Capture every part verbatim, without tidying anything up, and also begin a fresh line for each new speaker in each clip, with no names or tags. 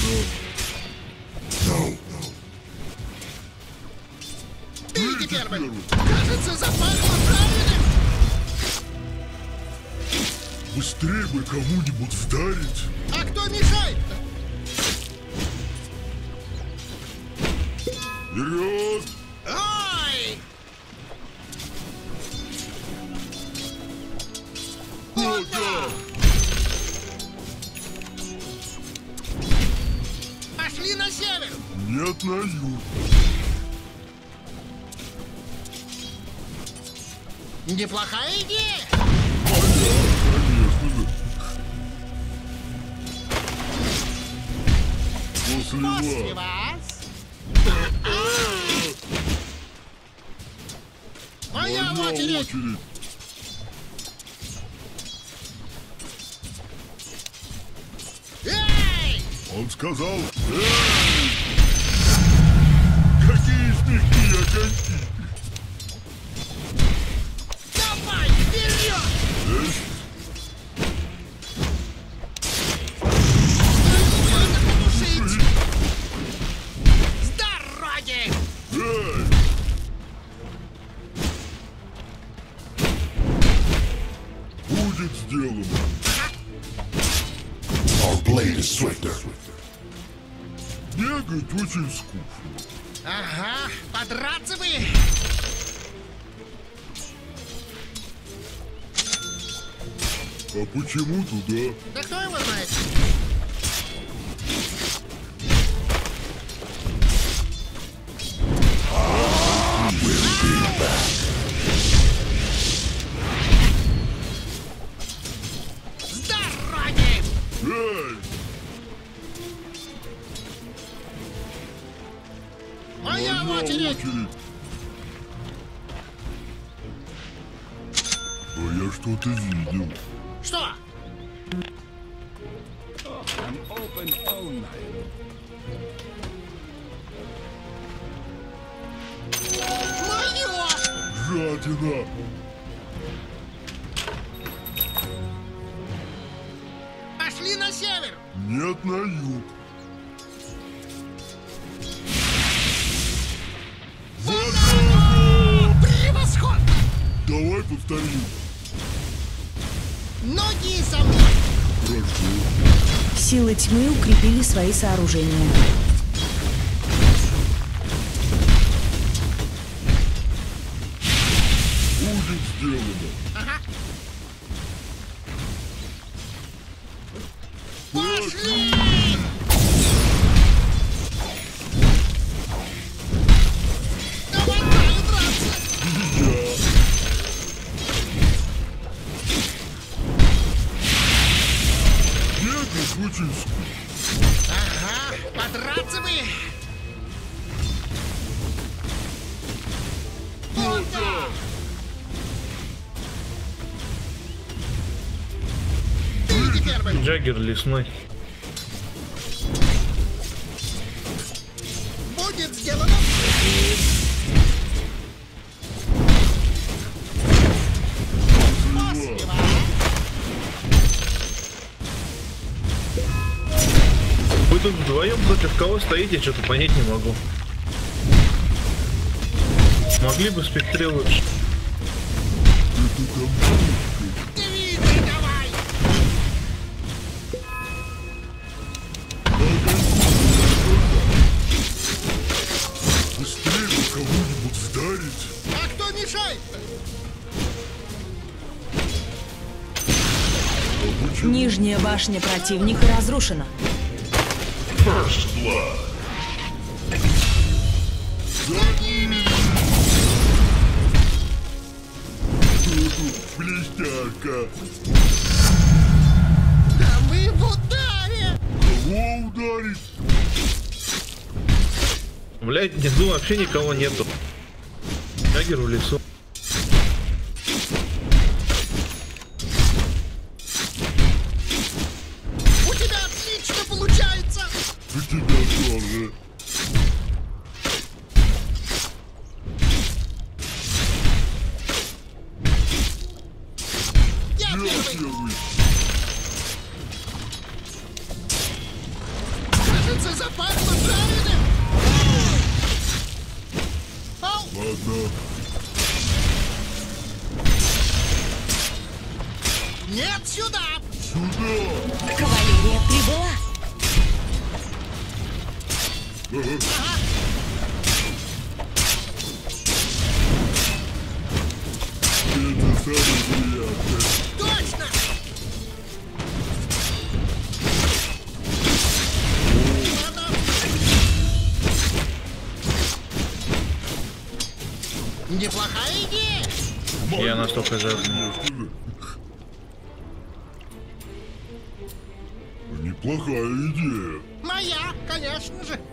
Ты первый. Кажется, запахло правильным.
Быстрее бы кому-нибудь вдарить.
А кто мешает-то?
Вперед!
Ой!
Вот так!
Пошли на север!
Нет, на юг.
Неплохая идея!
Конечно же. После
После
вас.
вас! Моя
Моя
очередь!
очередь.
Эй!
Он сказал: «Эй! Какие смешные огоньки!»
Давай, вперед!
Есть.
Надо потушить! С дороги!
Эй! Будет сделано.
Our blade is swifter.
Бегать очень скучно.
Ага, подраться бы!
А почему туда?
Да кто его знает? С дороги!
Эй!
Моя
Моя
очередь!
очередь. А я что-то видел.
Что?
An open only.
Мое!
Жадина!
Пошли на север!
Нет, на юг.
Превосходно!
Давай повторим.
Ноги со мной!
Прошу.
Силы тьмы укрепили свои сооружения.
Будет сделано.
Ага. Пошли! Давай, давай, драться!
Бегать очень скучно.
Ага, подраться бы! Вот так! Ты первый!
Джаггер лесной.
Будет сделано! После вас!
Вы тут вдвоем против кого стоите, что-то понять не могу. Могли бы спектре лучше.
Двигай давай!
Быстрее бы кого-нибудь вдарить.
А кто мешает-то?
А почему?
Нижняя башня противника разрушена.
First blood. За ними! Блестяшка.
Да мы в ударе!
Кого ударить?
Блять, внизу вообще никого нету. Джаггер в лесу.
У тебя отлично получается!
У тебя тоже.
Я
Я
первый!
первый.
Кажется, Кажется, запахло жареным. Ау!
Ладно.
Нет, сюда!
Сюда.
Кавалерия прибыла.
Ага.
Это самое приятное.
Точно! Ладно. Неплохая идея!
Я настолько жадный.
Неплохая идея.
Моя, конечно же.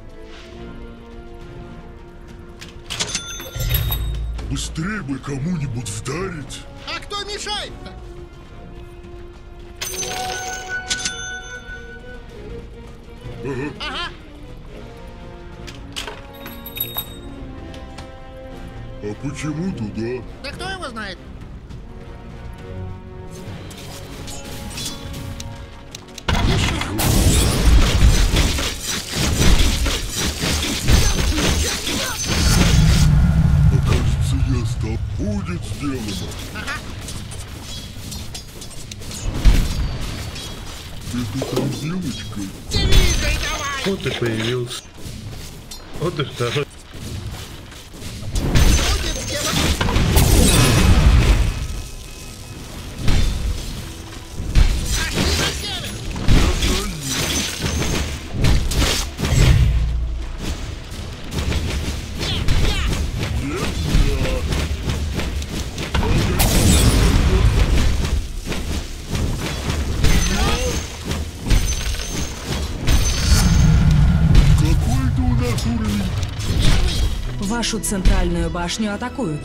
Быстрее бы кому-нибудь вдарить.
А кто мешает-то?
Ага.
Ага.
А почему туда?
Да кто его знает?
А кажется, я стал. Будет сделано.
Ага.
Это там девочка.
Двигай давай!
Вот и появился. Вот и второй.
Будет дело. Пошли на север! Я, я!
Нет, я. Какой это у нас уровень?
Вашу центральную башню атакуют.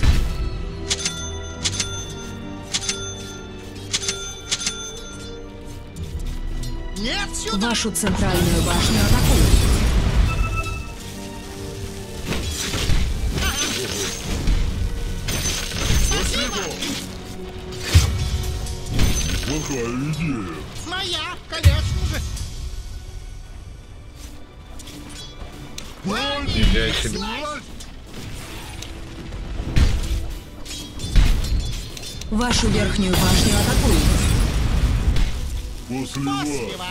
Нет, сюда!
Вашу центральную башню атакуют.
Плохая идея.
Моя, конечно же.
Нельзя себе.
Вашу верхнюю башню атакуют.
После вас.
Спасибо.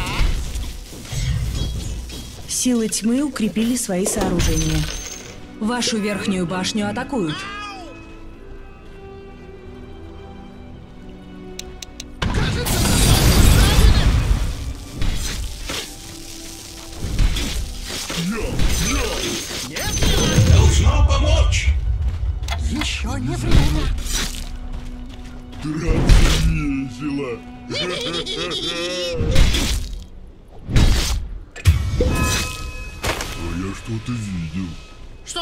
Силы тьмы укрепили свои сооружения. Вашу верхнюю башню атакуют.
Кажется, запахло жареным.
Я, я.
Нет, не
Должно помочь.
Еще не время.
Драться весело. А я что-то видел.
Что?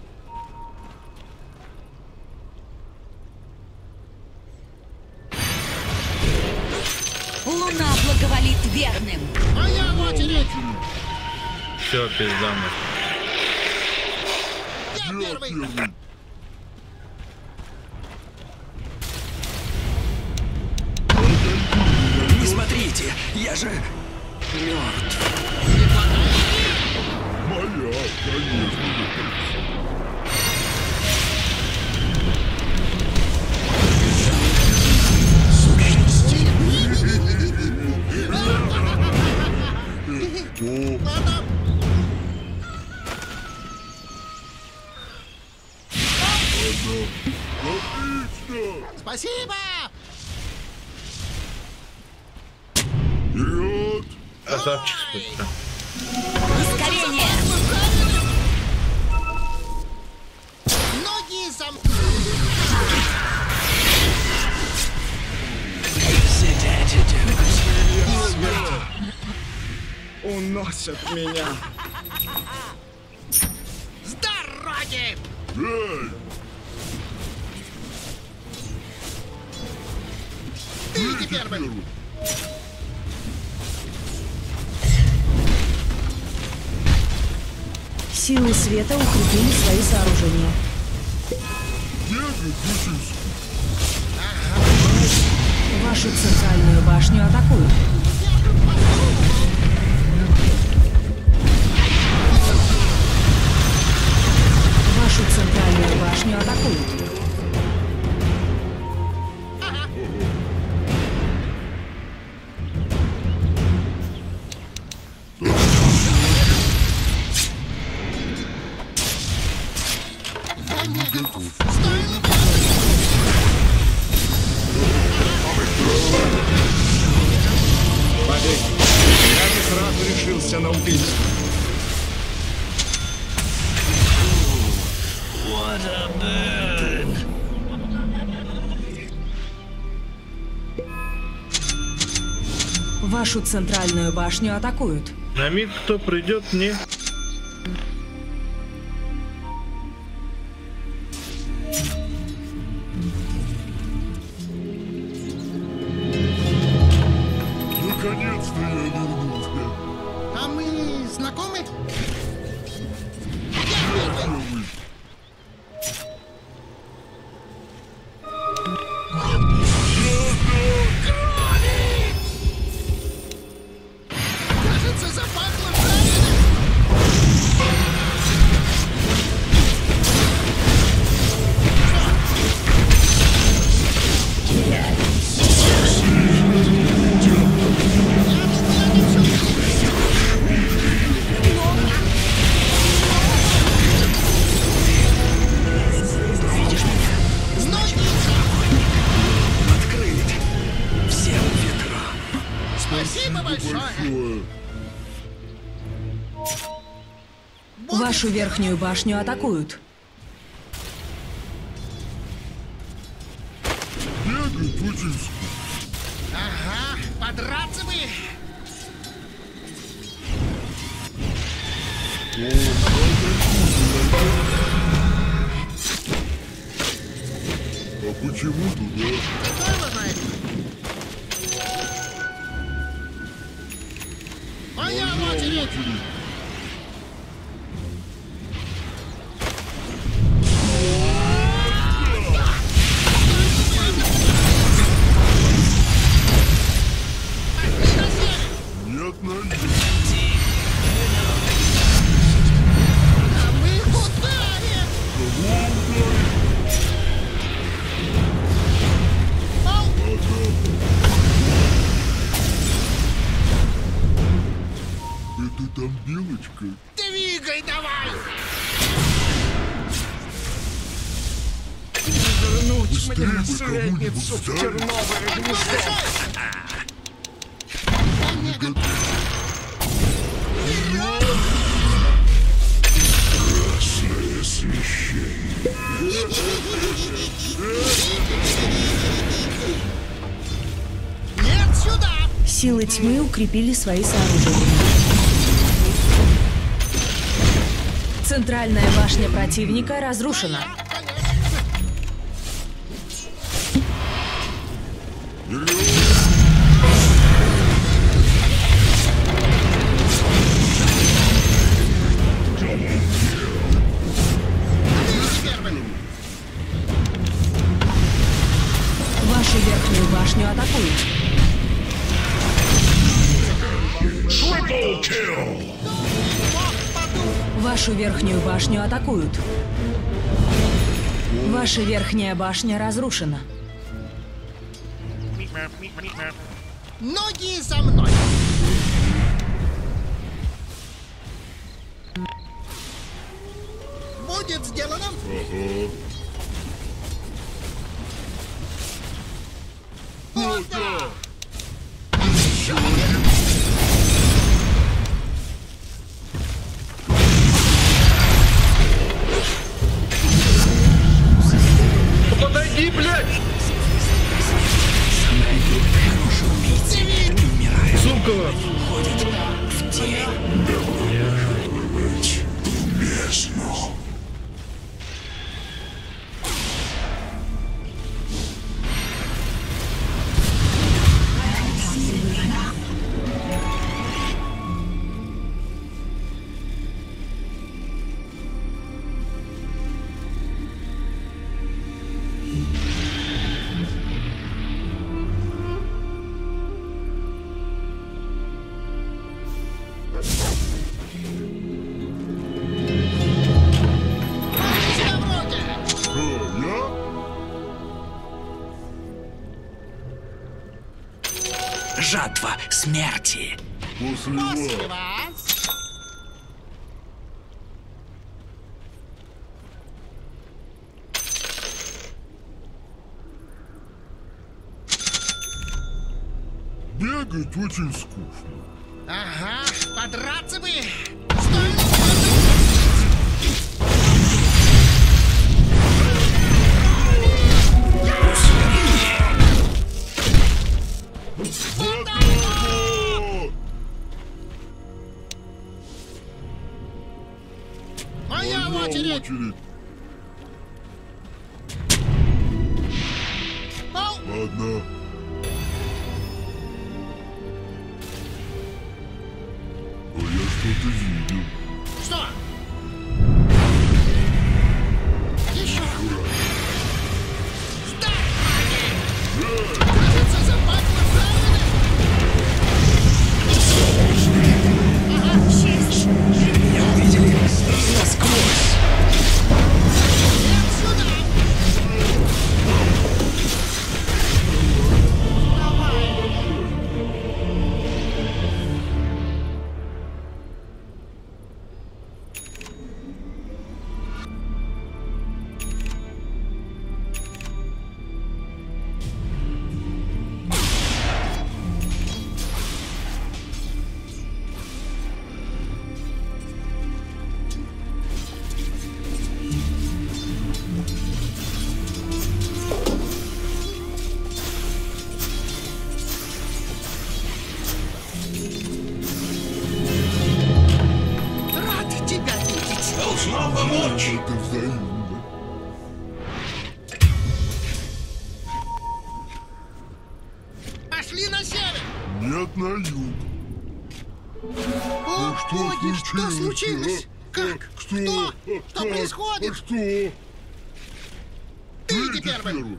Луна благоволит верным.
Моя очередь.
Все, пизда мы.
Я
Я
первый.
первый.
Не смотрите, я же мертв.
Моя, конечно же. О,
Ладно.
ладно. Отлично.
Спасибо.
Вперед.
Красавчик, сколько.
Ускорение.
Ноги зам...
Уносят меня.
С дороги.
Эй,
Ты иди первым.
первый.
Силы света укрепили свои сооружения.
Бегай, душись.
Вашу центральную башню атакуют.
нацелился на убийство.
Вашу центральную башню атакуют.
На миг кто придет мне?
Наконец-то я вернулся.
А мы знакомы? Я первый. Кажется, запахло жареным.
Открыть всем ветрам.
Спасибо большое.
Большое.
Вашу верхнюю башню атакуют.
Бегать очень скучно.
Ага, подраться бы.
А почему туда?
Кто его знает? Моя очередь.
Нет, на нет.
А мы ударим. Ау,
Это там белочка?
двигай давай.
Вернуть мне
Быстрее бы
наследницу в
кому-нибудь
терновое гнездо.
Красное освещение.
Нет, сюда.
Силы тьмы укрепили свои сооружения. Центральная башня противника разрушена. Вашу верхнюю башню атакуют. Вашу верхнюю башню атакуют. Ваша верхняя башня разрушена.
Ноги за мной. Будет сделано. О, да.
Подойди, блядь! Сука!
Жатва смерти.
После
После
вас.
вас.
Бегать очень скучно.
Ага, подраться Моя
Моя
очередь!
очередь.
Ау!
Ладно. А я что-то видел.
Что? Еще! Сдай! Кажется, запахло правильно! Ага, шесть!
Меня увидели насквозь.
Нет, сюда! Рад тебя видеть!
Должно помочь.
Это взаимно.
Пошли на север!
Нет, на юг.
О,
что
боги, что
случилось,
случилось?
а?
Как?
Что?
Что?
А,
Что
как?
происходит?
А что?
Ты иди
Иди
первым!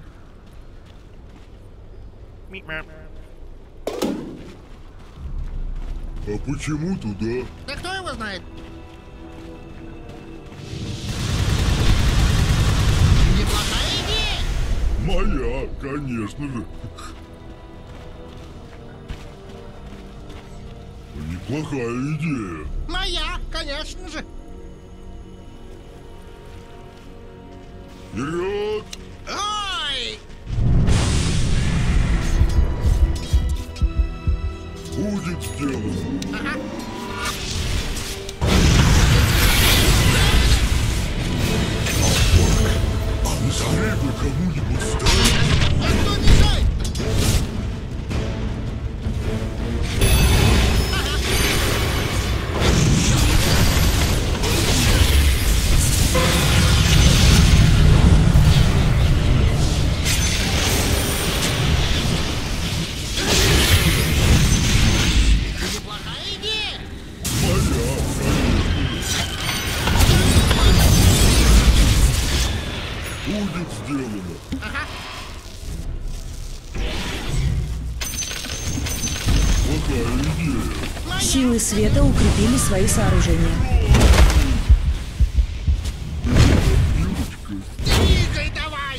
А почему туда?
Да кто его знает? Неплохая идея!
Моя, конечно же. Неплохая идея.
Моя, конечно же!
Вперед!
Ой!
Будет сделано.
Ага.
А быстрее бы кому-нибудь стать.
А кто мешает? Неплохая идея!
Моя, конечно. Будет сделано.
Ага.
Плохая идея.
Моя!
Силы света укрепили свои сооружения.
Девочка,
Двигай давай!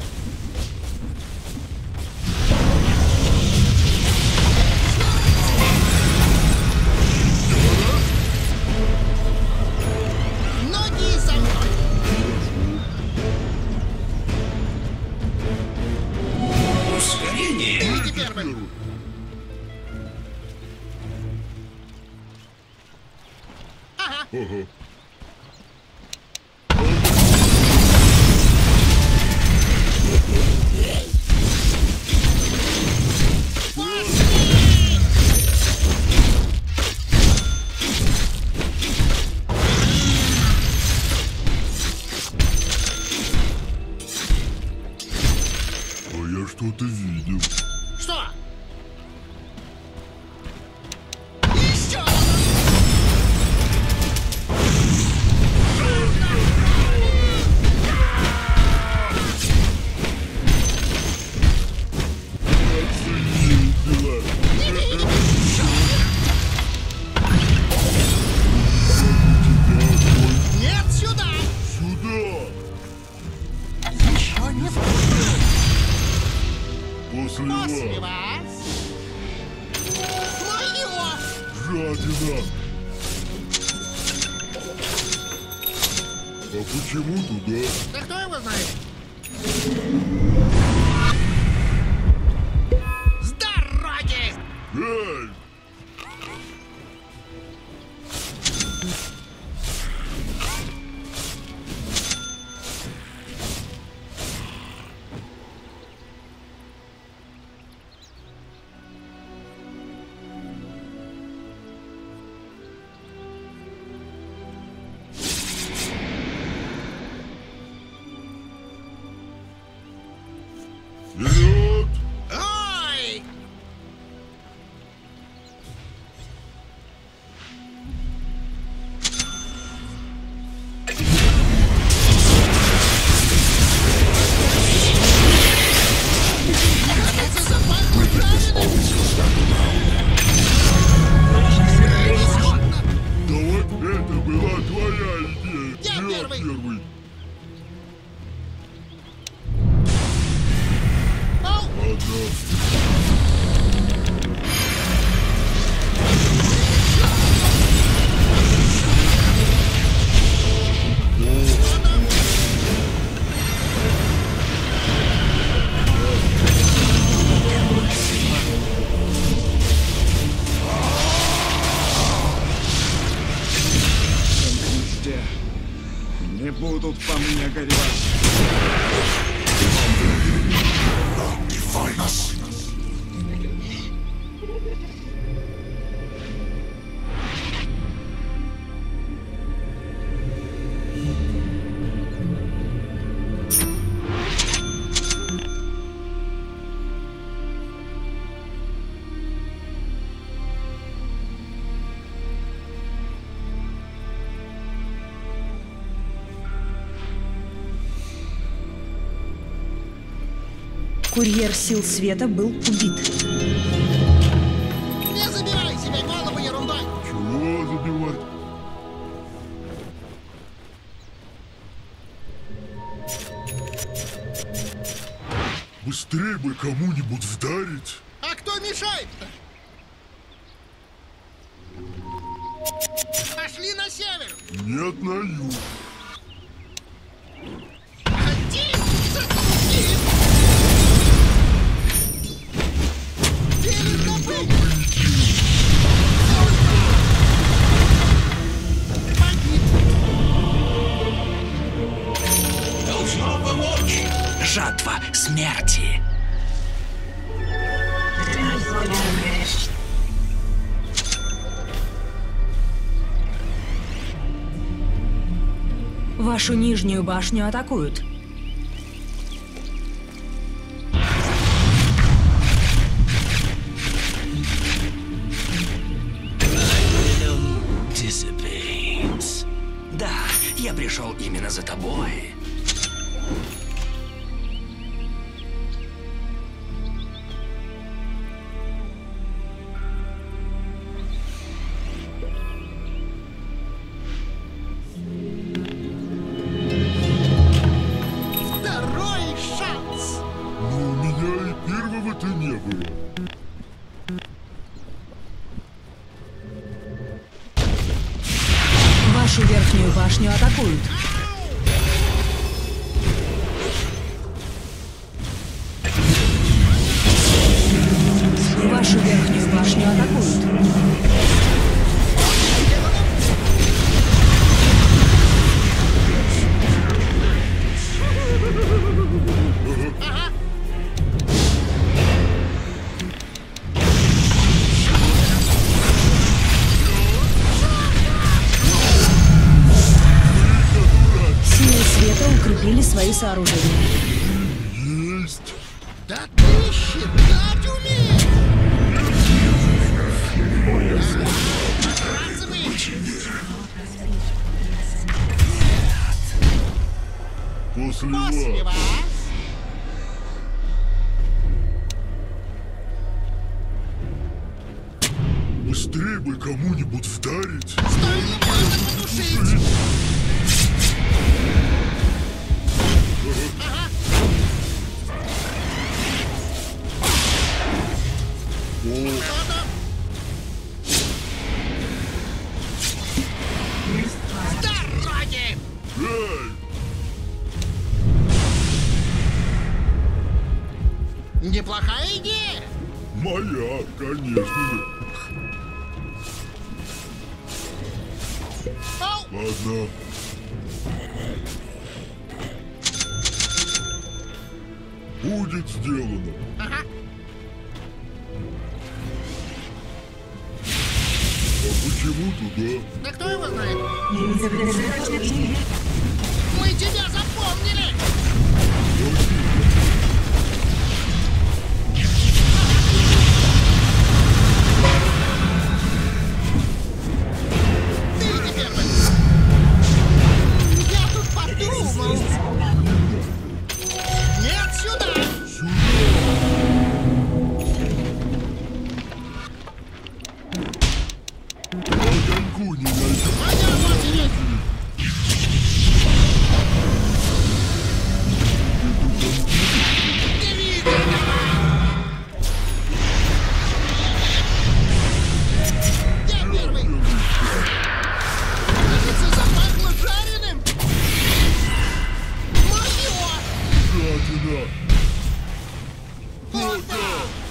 Ноги со мной!
Ускорение.
Иди первым! Ага.
ага. А я что-то видел.
Что? Еще!
Ездила.
Нет, сюда!
Сюда.
Еще не
После
после
вас.
вас! Мое!
Жадина. А почему туда?
Да кто его знает? С дороги!
Эй! Давай, это была твоя идея.
Я первый.
первый.
Ау!
Ладно.
Везде. Не будут по мне горевать.
Курьер сил света был убит.
Не забирай себе голову ерундой!
Чего забивать? Быстрее бы кому-нибудь вдарить.
А кто мешает-то? Пошли на север!
Нет, на юг.
Один! Заткнись! Переступи! Погиб!
Должно помочь. Жатва смерти.
Вашу нижнюю башню атакуют.
Dissipates. Да, я пришел именно за тобой.
Второй шанс!
Но у меня и первого-то не было.
Вашу верхнюю башню атакуют. Вашу верхнюю башню атакуют. Силы света укрепили свои сооружения.
Есть.
Да ты считать умеешь! Отбрасывай!
После
После
вас.
вас!
Быстрее бы кому-нибудь вдарить.
Стой, не надо потушить! Ага,
О,
кто-то! С дороги!
эй!
Неплохая идея!
Моя, конечно же.
Ау!
Ладно. Будет сделано.
Ага.
А почему туда?
Да кто его знает? Мы тебя запомнили! Ты не первый!
Наверху не найдем.
Моя очередь! Не видно! Я первый! Кажется, запахло жареным! Мое!
Жадина.
Вот так!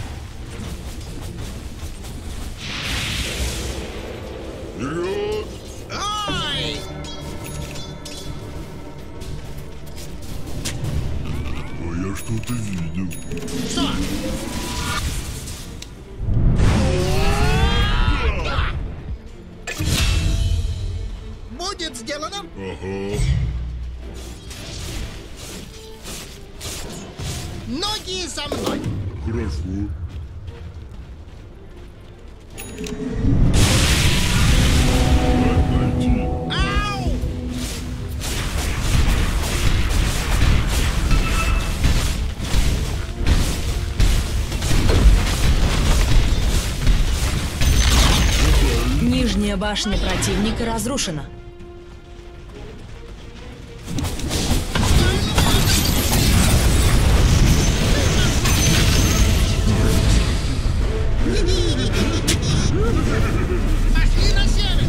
Вперед!
Ай!
А я что-то видел.
Что? Будет сделано!
Ага.
Ноги за мной!
Хорошо. Как найти?
Ау!
Нижняя башня противника разрушена.
Пошли на север!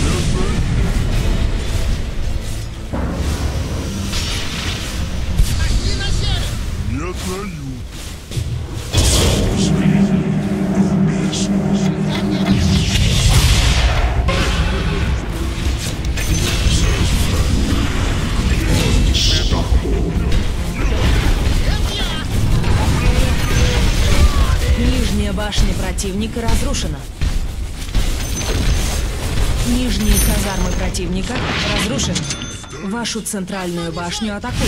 Пошли на север!
Нет, на юг.
Это я!
Нижняя башня противника разрушена. Нижние казармы противника разрушены. Вашу центральную башню атакуют.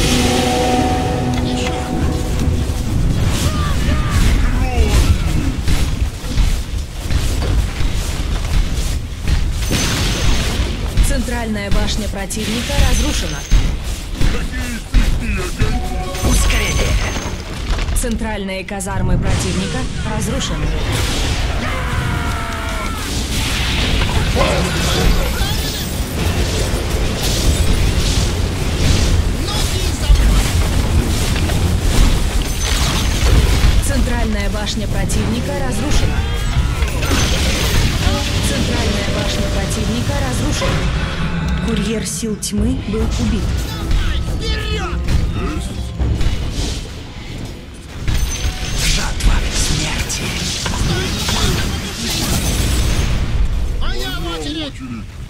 Центральная башня противника разрушена.
Ускорение.
Центральные казармы противника разрушены.
Ноги за мной!
Центральная башня противника разрушена. Центральная башня противника разрушена. Курьер сил тьмы был убит.
Вперед!
Жатва смерти.
Моя очередь!
Очередь.